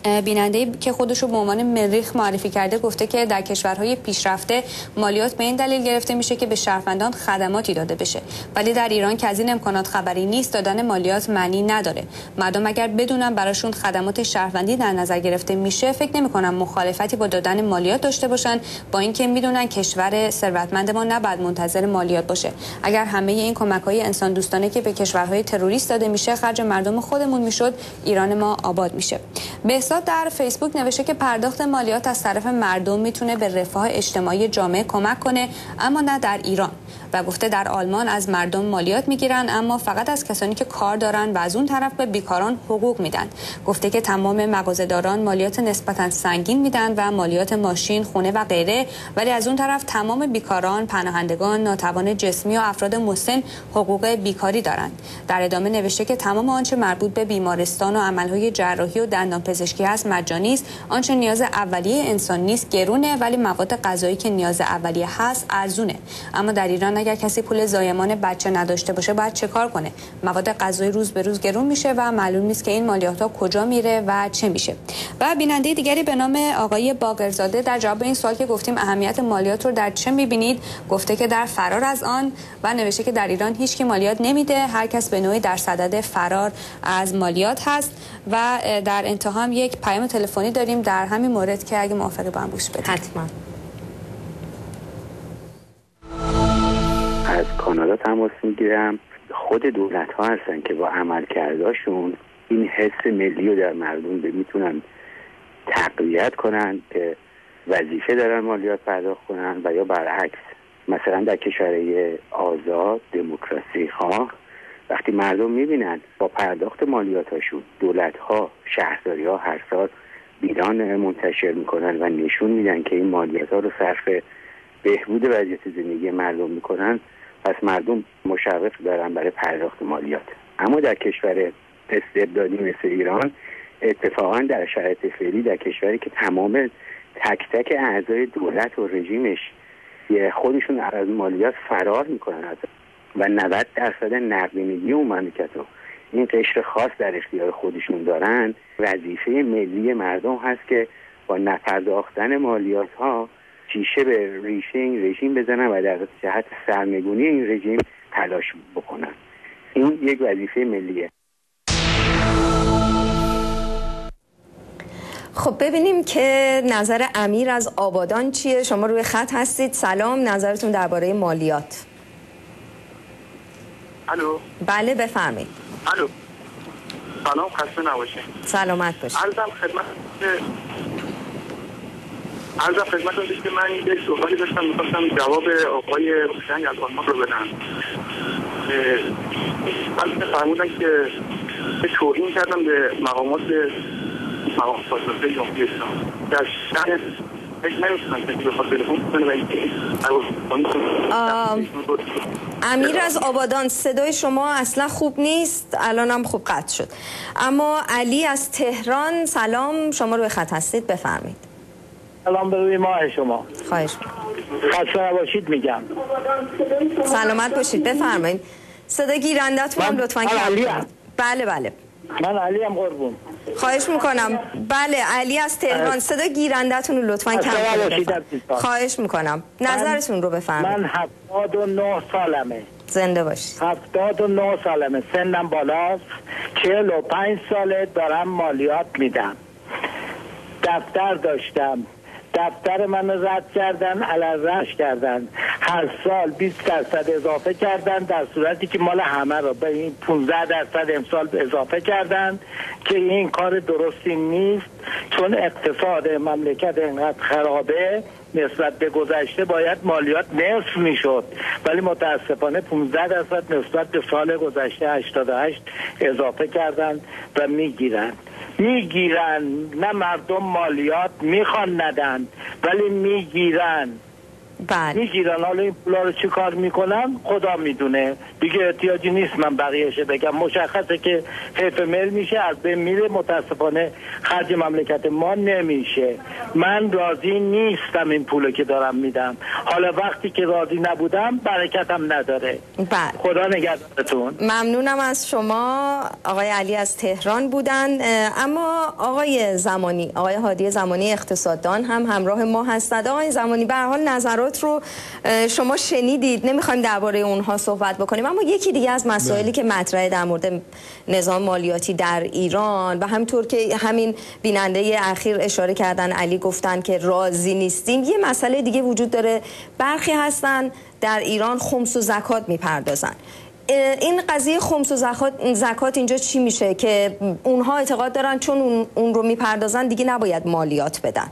بیننده‌ای که خودش رو به عنوان مریخ معرفی کرده گفته که در کشورهای پیشرفته مالیات به این دلیل گرفته میشه که به شهروندان خدماتی داده بشه، ولی در ایران که از این امکانات خبری نیست دادن مالیات معنی نداره. مردم اگر بدونن براشون خدمات شهروندی در نظر گرفته میشه فکر نمی‌کنم مخالفتی با دادن مالیات داشته باشن، با اینکه میدونن کشور ثروتمند ما نباید منتظر مالیات باشه. اگر همه این کمک‌های انسان دوستانه که به کشورهای تروریست داده میشه خرج مردم خودمون میشد، ایران ما آباد میشه. بهزاد در فیسبوک نوشته که پرداخت مالیات از طرف مردم میتونه به رفاه اجتماعی جامعه کمک کنه، اما نه در ایران. و گفته در آلمان از مردم مالیات میگیرن اما فقط از کسانی که کار دارن و از اون طرف به بیکاران حقوق میدن. گفته که تمام مغازه‌داران مالیات نسبتا سنگین میدن و مالیات ماشین، خونه و غیره، ولی از اون طرف تمام بیکاران، پناهندگان، ناتوان جسمی و افراد مسن حقوق بیکاری دارند. در ادامه نوشته که تمام آنچه مربوط به بیمارستان و عملهای جراحی و دندانپزشکی هست مجانی است. آنچه نیاز اولیه انسان نیست گرونه، ولی مواد غذایی که نیاز اولیه هست ارزونه. اما در ایران اگر کسی پول زایمان بچه نداشته باشه باید چه کار کنه؟ مواد غذایی روز به روز گرون میشه و معلوم نیست که این مالیات ها کجا میره و چه میشه. و بیننده دیگری به نام آقای باقرزاده در جواب این سوال که گفتیم اهمیت مالیات رو در چه میبینید، گفته که در فرار از آن، و نوشته که در ایران هیچ کی مالیات نمیده، هر کس به نوعی در صدد فرار از مالیات هست. و در انتها هم یک پیام تلفنی داریم در همین مورد که اگه موافقی با هم گوش بدید. حتما. از کانادا تماس میگیرم. خود دولت ها هستن که با عملکرداشون این حس ملی رو در مردم میتونن تقویت کنن که وظیفه دارن مالیات پرداخت کنن و یا برعکس. مثلا در کشورهای آزاد دموکراسی ها وقتی مردم میبینن با پرداخت مالیاتاشون دولت ها شهرداری ها هر سال بیان منتشر میکنن و نشون میدن که این مالیات ها رو صرف بهبود وضعیت زندگی مردم میکنن، پس مردم مشوق دارن برای پرداخت مالیات. اما در کشور استبدادی مثل ایران اتفاقا در شرایط فعلی در کشوری که تمام تک تک اعضای دولت و رژیمش خودشون از مالیات فرار میکنن و نود درصد نقدینگی اون مملکت رو این قشر خاص در اختیار خودشون دارن، وظیفه ملی مردم هست که با نپرداختن مالیات ها شیشه به ریشه این رژیم بزنن و در جهت سرنگونی این رژیم تلاش بکنن. این یک وظیفه ملیه. خب ببینیم که نظر امیر از آبادان چیه. شما روی خط هستید. سلام، نظرتون درباره مالیات. الو. بله بفرمایید. الو. سلام، خسته نباشید. سلامت باشید. عرضم خدمت عرضم خدمتتون است که من یک سوالی داشتم، می‌خواستم جواب آقای حسینی از آلمان رو بدم. من فرمودن که به توهین کردم به مقامات مقامات فاسده جمهوری اسلامی. در شأن فکر نمی‌کنم که بخواد تلفن کنه و اینکه امیر از آبادان، صدای شما اصلا خوب نیست، الانم خوب قطع شد. اما علی از تهران، سلام، شما روی خط هستید، بفرمایید. سلام به روی ماه شما. خواهش می‌کنم. خسته نباشید میگم. سلامت باشید، بفرمایید. صدا گیرنده‌تون هم لطفاً کم کنید. بله بله. من علی ام قربون. خواهش میکنم. بله علی از تهران، صدا گیرنده‌تون رو لطفاً کم کنید. خواهش میکنم. نظرتون رو بفرمایید. من هفتاد و نه سالمه. زنده باشید. هفتاد و نه سالمه، سنم بالاست. چهل و پنج ساله دارم مالیات میدم. دفتر داشتم، دفتر من رد کردن، علرش کردن، هر سال بیست درصد اضافه کردن، در صورتی که مال همه رو به این پانزده درصد امسال اضافه کردن که این کار درستی نیست، چون اقتصاد مملکت اینقدر خرابه نسبت به گذشته باید مالیات نصف میشد، ولی متاسفانه پانزده درصد نسبت به سال گذشته هشتاد و هشت اضافه کردن و میگیرن میگیرن نه مردم مالیات میخوان ندن ولی میگیرن. بله. میگیرن. حالا این پولا رو چی کار میکنن خدا میدونه دیگه، احتیاجی نیست من بقیهشه بگم. مشخصه که حیف مل میشه، از بین میره، متاسفانه خرج مملکت ما نمیشه. من راضی نیستم این پولو که دارم میدم. حالا وقتی که راضی نبودم برکتم نداره. بله. خدا نگهدارتون. ممنونم از شما. آقای علی از تهران بودن. اما آقای زمانی، آقای هادی زمانی اقتصاددان هم همراه ما هستند. آقای زمانی، به هر حال نظرات رو شما شنیدید، نمیخوایم درباره اونها صحبت بکنیم، اما یکی دیگه از مسائلی که مطرحه در مورد نظام مالیاتی در ایران و همینطور که همین بیننده اخیر اشاره کردن، علی گفتن که راضی نیستیم، یه مسئله دیگه وجود داره. برخی هستن در ایران خمس و زکات میپردازن. این قضیه خمس و زکات, زکات اینجا چی میشه که اونها اعتقاد دارن چون اون, اون رو میپردازن دیگه نباید مالیات بدن؟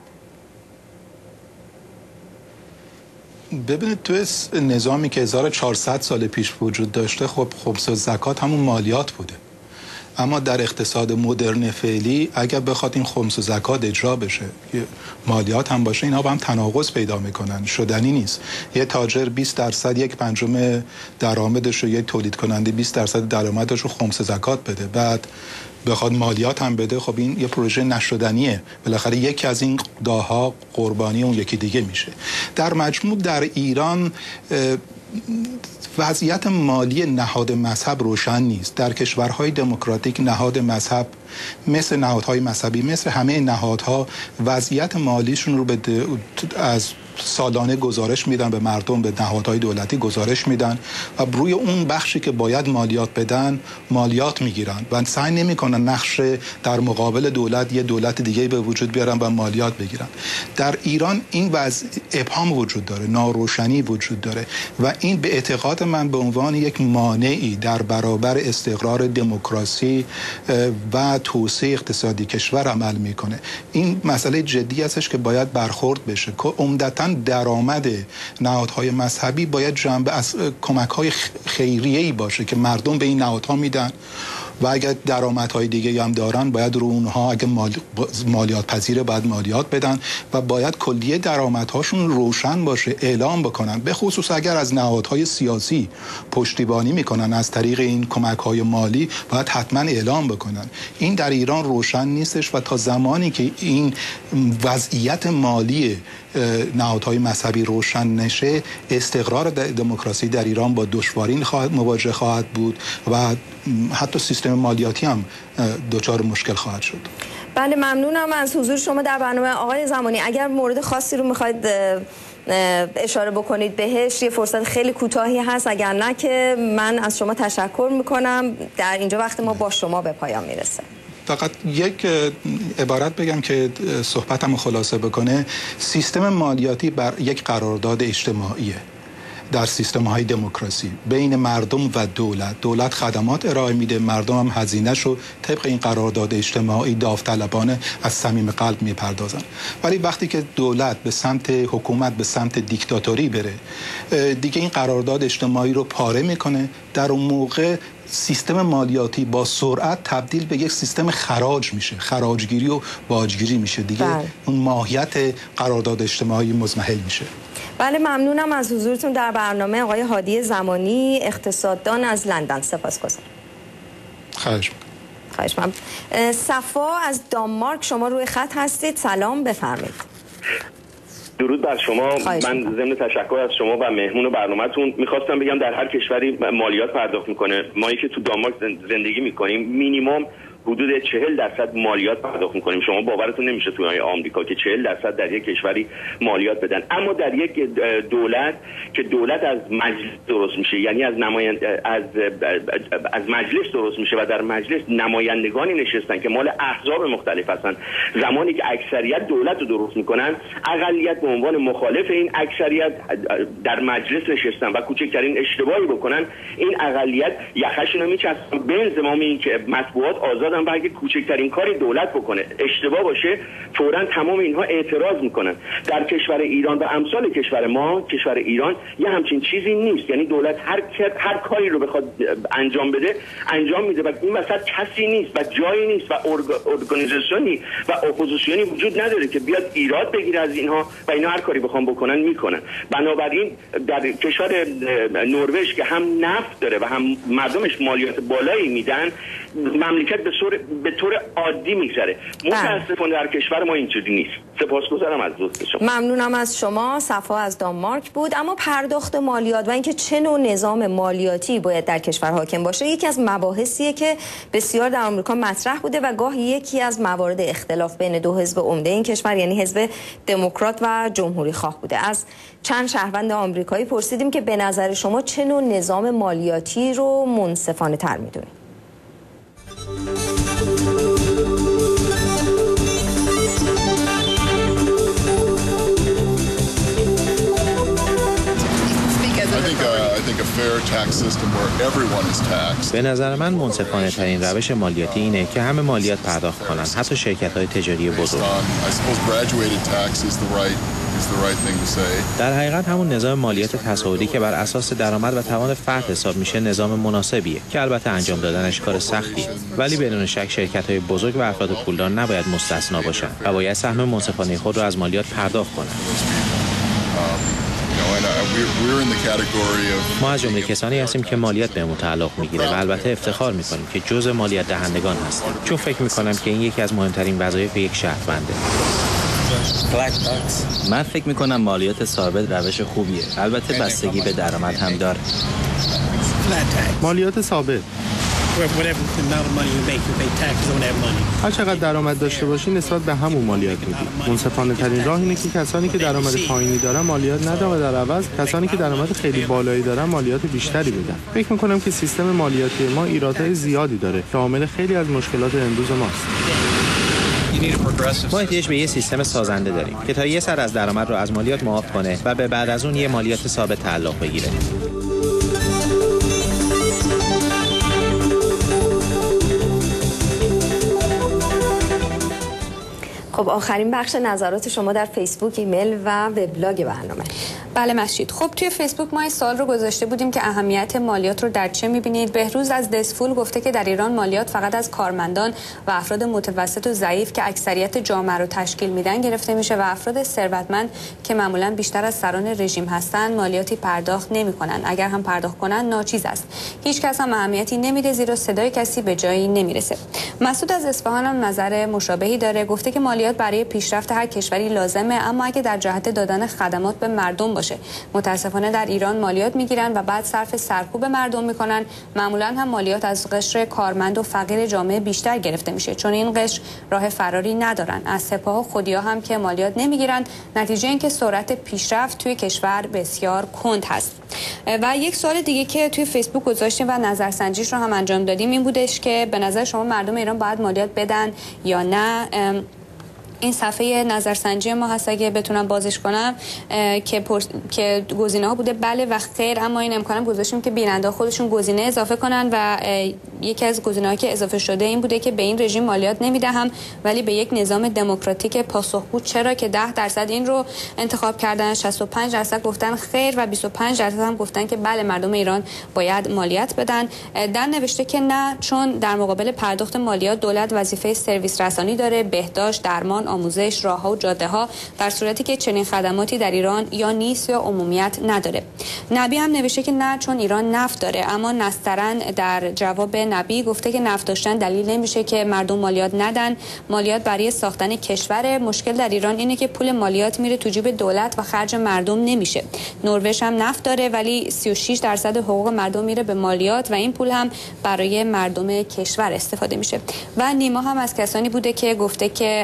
ببینید توی نظامی که هزار و چهارصد سال پیش وجود داشته، خب خمس و زکات همون مالیات بوده. اما در اقتصاد مدرن فعلی اگر بخواد این خمس و زکات اجرا بشه، مالیات هم باشه، اینها با هم تناقض پیدا میکنن، شدنی نیست. یه تاجر بیست درصد یک پنجم درآمدش رو، یک تولید کننده بیست درصد درآمدش رو خمس زکات بده، بعد بخواد مالیات هم بده، خب این یه پروژه نشدنیه. بالاخره یکی از این داها قربانی اون یکی دیگه میشه. در مجموع در ایران وضعیت مالی نهاد مذهب روشن نیست. در کشورهای دموکراتیک نهاد مذهب مثل نهادهای مذهبی، مثل همه نهادها، وضعیت مالیشون رو به از سالانه گزارش میدن به مردم، به نهادهای دولتی گزارش میدن و روی اون بخشی که باید مالیات بدن مالیات میگیرن و سعی نمیکنن نقش در مقابل دولت یه دولت دیگه به وجود بیارن و مالیات بگیرن. در ایران این وضع ابهام وجود داره، ناروشنی وجود داره و این به اعتقاد من به عنوان یک مانعی در برابر استقرار دموکراسی و توسعه اقتصادی کشور عمل میکنه. این مسئله جدی هستش که باید برخورد بشه. عمدتاً درآمد نهادهای مذهبی باید جنبه از کمک‌های خیریه‌ای باشه که مردم به این نهادها میدن و اگر درآمدهای دیگه هم دارن باید رو اونها، اگه مالیات پذیره باید مالیات بدن و باید کلیه درآمدهاشون روشن باشه، اعلام بکنن. به خصوص اگر از نهادهای سیاسی پشتیبانی میکنن از طریق این کمک‌های مالی باید حتما اعلام بکنن. این در ایران روشن نیستش و تا زمانی که این وضعیت مالی نهادهای مذهبی روشن نشه، استقرار دموکراسی در ایران با دشواری خواهد مواجه خواهد بود و حتی سیستم مالیاتی هم دچار مشکل خواهد شد. بله، ممنونم از حضور شما در برنامه. آقای زمانی، اگر مورد خاصی رو میخواید اشاره بکنید بهش، یه فرصت خیلی کوتاهی هست، اگر نه که من از شما تشکر میکنم. در اینجا وقت ما با شما به پایان میرسه. فقط یک عبارت بگم که صحبتمو خلاصه بکنه. سیستم مالیاتی بر یک قرارداد اجتماعیه در سیستم‌های دموکراسی بین مردم و دولت. دولت خدمات ارائه میده، مردم هم هزینه‌شو طبق این قرارداد اجتماعی داوطلبانه از صمیم قلب میپردازن. ولی وقتی که دولت به سمت حکومت، به سمت دیکتاتوری بره، دیگه این قرارداد اجتماعی رو پاره میکنه. در اون موقع سیستم مالیاتی با سرعت تبدیل به یک سیستم خراج میشه، خراجگیری و باجگیری میشه دیگه. بله. اون ماهیت قرارداد اجتماعی مضمحل میشه. بله، ممنونم از حضورتون در برنامه. آقای هادی زمانی، اقتصاددان از لندن. سپاسگزارم. خواهش میکنم. خواهش میکنم. صفا از دانمارک، شما روی خط هستید. سلام، بفرمایید. درود بر شما. من ضمن تشکر از شما و مهمون برنامه‌تون میخواستم بگم در هر کشوری مالیات پرداخت میکنه. ما که تو دانمارک زندگی میکنیم مینیمم حدود چهل درصد مالیات پرداخت میکنیم. شما باورتون نمیشه توی آمریکا که چهل درصد در یک کشوری مالیات بدن. اما در یک دولت که دولت از مجلس درست میشه، یعنی از نمایند از از مجلس درست میشه و در مجلس نمایندگانی نشستن که مال احزاب مختلف هستن، زمانی که اکثریت دولت رو درست میکنن، اقلیت به عنوان مخالف این اکثریت در مجلس نشستن و کوچکترین اشتباهی بکنن این اقلیت یخشون رو میچسبن به انضمام این که مطبوعات آزاد میخوادن و اگه کوچکترین کاری دولت بکنه اشتباه باشه فوراً تمام اینها اعتراض میکنن. در کشور ایران و امثال کشور ما، کشور ایران یه همچین چیزی نیست. یعنی دولت هر هر کاری رو بخواد انجام بده انجام میده و این وسط کسی نیست و جایی نیست و ارگانیزیشنی و اپوزیسیونی وجود نداره که بیاد ایراد بگیره از اینها و اینا هر کاری بخوام بکنن میکنن. بنابراین در کشور نروژ که هم نفت داره و هم مردمش مالیات بالایی میدن، مملکت به طور به طور عادی میگذره. متاسفانه در کشور ما اینجوری نیست. سپاسگزارم از دوست شما. ممنونم از شما. صفا از دانمارک بود. اما پرداخت مالیات و اینکه چه نوع نظام مالیاتی باید در کشور حاکم باشه یکی از مباحثیه که بسیار در آمریکا مطرح بوده و گاهی یکی از موارد اختلاف بین دو حزب عمده این کشور یعنی حزب دموکرات و جمهوری خواه بوده. از چند شهروند آمریکایی پرسیدیم که به نظر شما چه نوع نظام مالیاتی رو منصفانه تر میدونید؟ به نظر من منصفانه ترین روش مالیاتی اینه که همه مالیات پرداخت کنن، حتی شرکت‌های تجاری بزرگ. در حقیقت همون نظام مالیات تصاعدی که بر اساس درآمد و توان فرد حساب میشه نظام مناسبیه که البته انجام دادنش کار سختیه، ولی بدون شک شرکت‌های بزرگ و افراد پولدار نباید مستثنا باشن و باید سهم منصفانه خود رو از مالیات پرداخت کنن. ما از جمله کسانی هستیم که مالیات بهمون تعلق میگیره و البته افتخار میکنیم که جزء مالیات دهندگان هستیم، چون فکر میکنم که این یکی از مهمترین وظایف یک شهرونده. من فکر میکنم مالیات ثابت روش خوبیه، البته بستگی به درآمد هم داره. مالیات ثابت هر چقدر درآمد داشته باشی نسبت به همون مالیات میدی. منصفانه ترین راه اینه که کسانی که درآمد پایینی دارن مالیات ندن و در عوض کسانی که درآمد خیلی بالایی دارن مالیات بیشتری بدن. فکر میکنم که سیستم مالیاتی ما ایرادهای زیادی داره که عامل خیلی از مشکلات امروز ماست. ما احتیاج به یه سیستم سازنده داریم که تا یه سر از درآمد رو از مالیات معاف کنه و به بعد از اون یه مالیات ثابت تعلق بگیره. خب آخرین بخش نظرات شما در فیسبوک، ایمیل و وبلاگ برنامه. بله مشید. خب توی فیسبوک ما این سوال رو گذاشته بودیم که اهمیت مالیات رو در چه می‌بینید؟ بهروز از دسفول گفته که در ایران مالیات فقط از کارمندان و افراد متوسط و ضعیف که اکثریت جامعه رو تشکیل میدن گرفته میشه و افراد ثروتمند که معمولا بیشتر از سران رژیم هستن مالیاتی پرداخت نمی‌کنن. اگر هم پرداخت کنن ناچیز است. هیچ کس هم اهمیتی نمیده زیرا صدای کسی به جایی نمیرسه. مسعود از اصفهان هم نظر مشابهی داره. گفته که مالیات برای پیشرفت هر کشوری لازمه، اما اگه در جهت دادن خدمات به مردم باشه. متاسفانه در ایران مالیات میگیرن و بعد صرف سرکوب مردم میکنن. معمولا هم مالیات از قشر کارمند و فقیر جامعه بیشتر گرفته میشه، چون این قشر راه فراری ندارن. از سپاه و خودیا هم که مالیات نمیگیرن، نتیجه این که سرعت پیشرفت توی کشور بسیار کند هست. و یک سوال دیگه که توی فیسبوک گذاشتیم و نظرسنجیش رو هم انجام دادیم این بودش که به نظر شما مردم ایران باید مالیات بدن یا نه؟ این صفحه نظرسنجی ما هست اگه بتونم بازش کنم که پرس... که گزینه ها بوده بله و خیر، اما این امکانم گذاشتیم که بیننده خودشون گزینه اضافه کنن و یکی از گزینه‌هایی که اضافه شده این بوده که به این رژیم مالیات نمیدهم ولی به یک نظام دموکراتیک پاسخگو چرا، که ده درصد این رو انتخاب کردن، شصت و پنج درصد گفتن خیر و بیست و پنج درصد هم گفتن که بله مردم ایران باید مالیات بدن. در نوشته که نه، چون در مقابل پرداخت مالیات دولت وظیفه سرویس رسانی داره، بهداشت، درمان، آموزش، راهها و جاده‌ها، در صورتی که چنین خدماتی در ایران یا نیست یا عمومیت نداره. نبی هم نوشته که نه، چون ایران نفت داره، اما نسترن در جواب نبی گفته که نفت داشتن دلیل نمیشه که مردم مالیات ندن. مالیات برای ساختن کشور. مشکل در ایران اینه که پول مالیات میره تو جیب دولت و خرج مردم نمیشه. نروژ هم نفت داره ولی سی و شش درصد حقوق مردم میره به مالیات و این پول هم برای مردم کشور استفاده میشه. و نیما هم از کسانی بوده که گفته که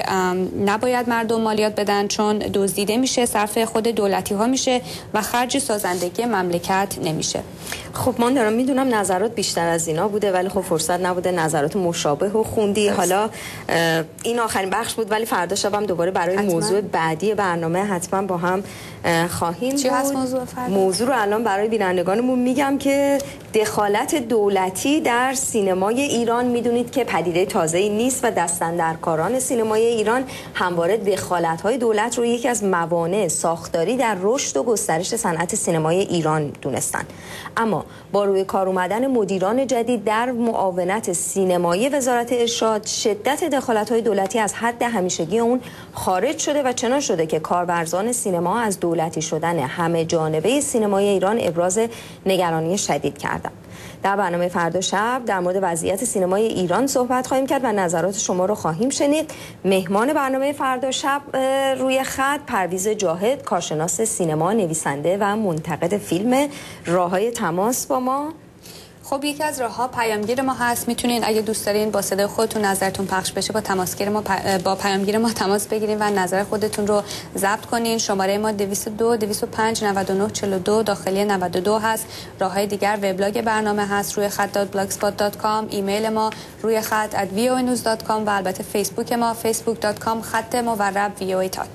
نباید مردم مالیات بدن چون دزدیده میشه، صرف خود دولتی ها میشه و خرج سازندگی مملکت نمیشه. خب من دارم میدونم نظرات بیشتر از اینا بوده ولی خب فرصت نبوده نظرات مشابه و خوندی. حالا این آخرین بخش بود ولی فردا شبم دوباره برای حتما. موضوع بعدی برنامه حتما با هم خواهیم چی بود. هست موضوع فردا؟ موضوع رو الان برای بینندگانمون میگم که دخالت دولتی در سینمای ایران میدونید که پدیده تازه‌ای نیست و دستاندرکاران سینمای ایران همواره دخالت‌های دولت رو یکی از موانع ساختاری در رشد و گسترش صنعت سینمای ایران دونستن. اما با روی کار اومدن مدیران جدید در معاونت سینمایی وزارت ارشاد شدت دخالت‌های دولتی از حد همیشگی اون خارج شده و چنان شده که کارورزان سینما از دولتی شدن همه جانبه سینمای ایران ابراز نگرانی شدید کردند. در برنامه فردا شب در مورد وضعیت سینمای ایران صحبت خواهیم کرد و نظرات شما رو خواهیم شنید. مهمان برنامه فردا شب روی خط پرویز جاهد، کارشناس سینما، نویسنده و منتقد فیلم. راههای تماس با ما. خب یکی از راه‌ها پیامگیر ما هست. میتونین اگه دوست دارین با صدای خودتون نظرتون پخش بشه با تماسگیر ما پ... با پیامگیر ما تماس بگیرین و نظر خودتون رو ضبط کنین. شماره ما دویست و دو دویست و پنج نود و نه چهل و دو داخلی نود و دو هست. راه‌های دیگر وبلاگ برنامه هست روی خط دات بلاگسپات دات کام، ایمیل ما روی خط ات وی او ای نیوز دات کام و البته فیسبوک ما فیسبوک دات کام خط مورب وی او ای تاک.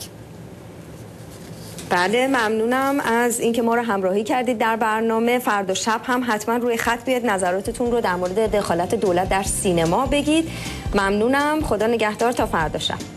بله ممنونم از اینکه ما رو همراهی کردید در برنامه. فردا شب هم حتما روی خط بیاید نظراتتون رو در مورد دخالت دولت در سینما بگید. ممنونم. خدا نگهدار تا فردا شب.